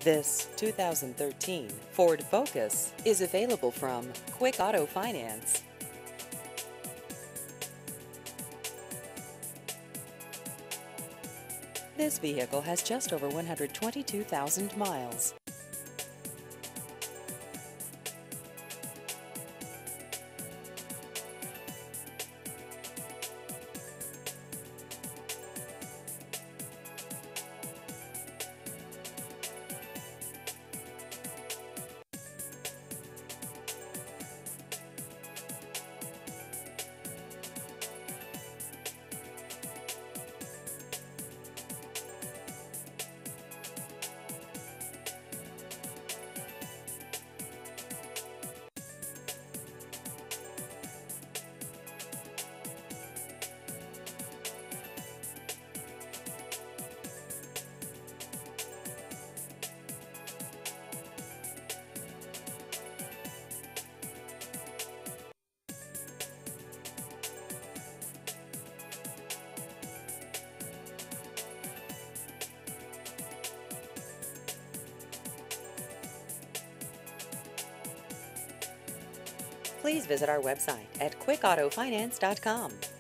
This 2013 Ford Focus is available from Quick Auto Finance. This vehicle has just over 122,000 miles. Please visit our website at quickautofinance.com.